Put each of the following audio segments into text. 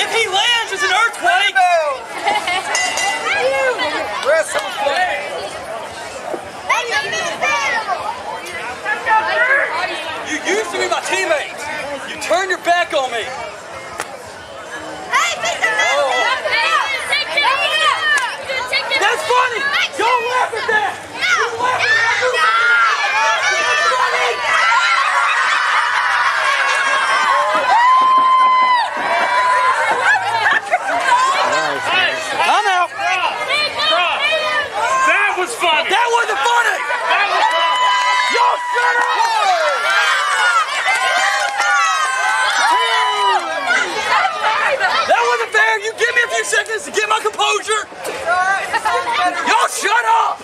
If he lands, it's an earthquake. You used to be my teammate. You turned your back on me. That's funny. Don't laugh at that. You laugh at that. I'm out. That was funny. That wasn't funny. That was funny. Y'all shut up. That wasn't fair. You give me a few seconds to get my composure. Y'all shut up.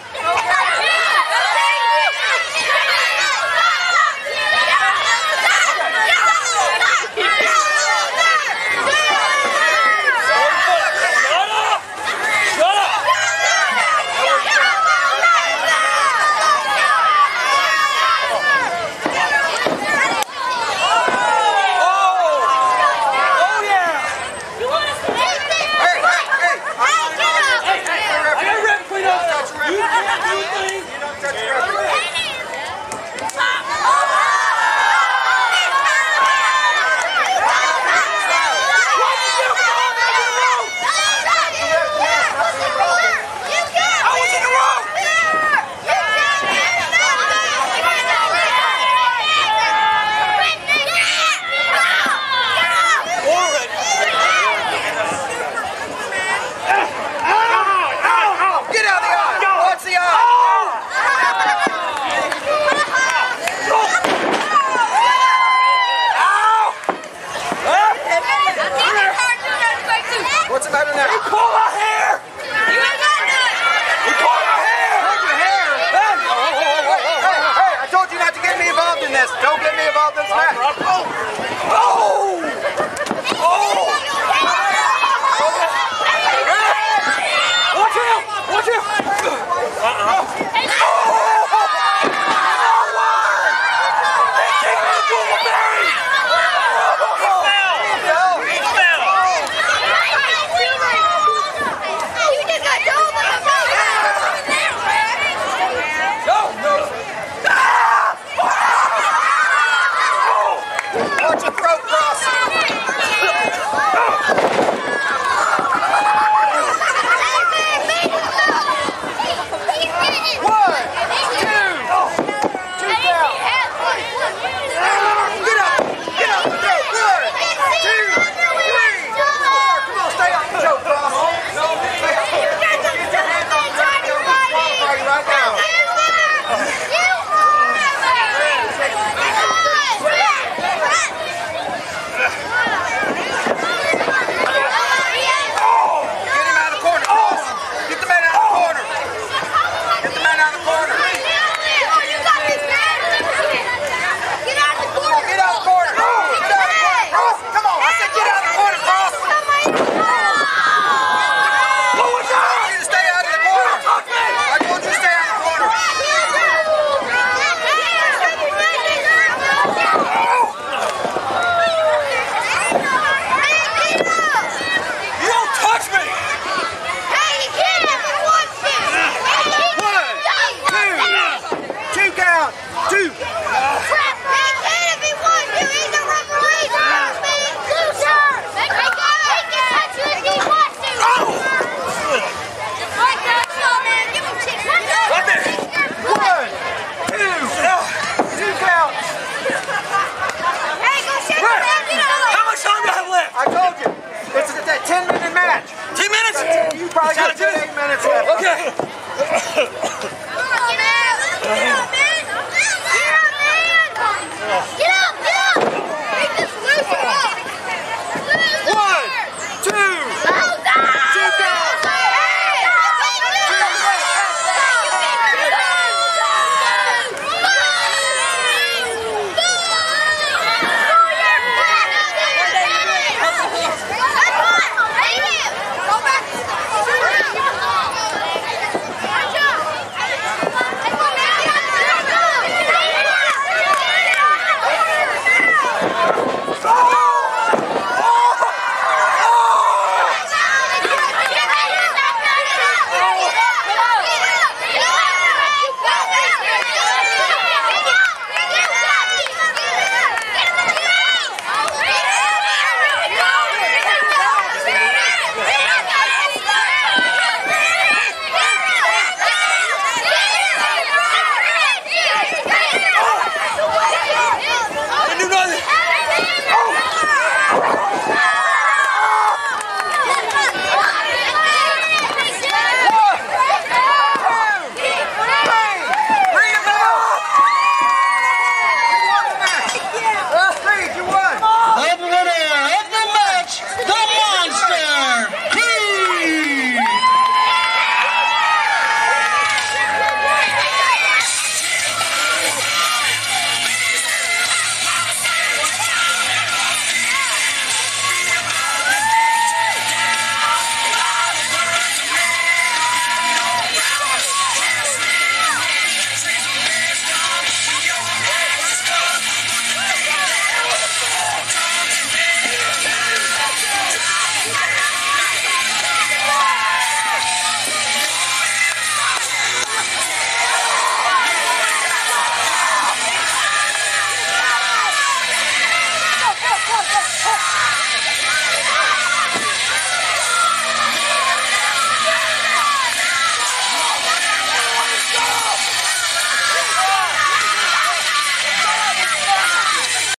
What's the matter now? You pull my hair! You pull my hair! Your hair! Hey, I told you not to get me involved in this. Don't get me involved in this match. Oh! Oh! Watch out! Watch out! Watch your throat cross. I told you, it's a 10-minute match. 10 minutes? You probably got 8 minutes left. Okay. Come on, man. Get up, man. Get up, man. Get up.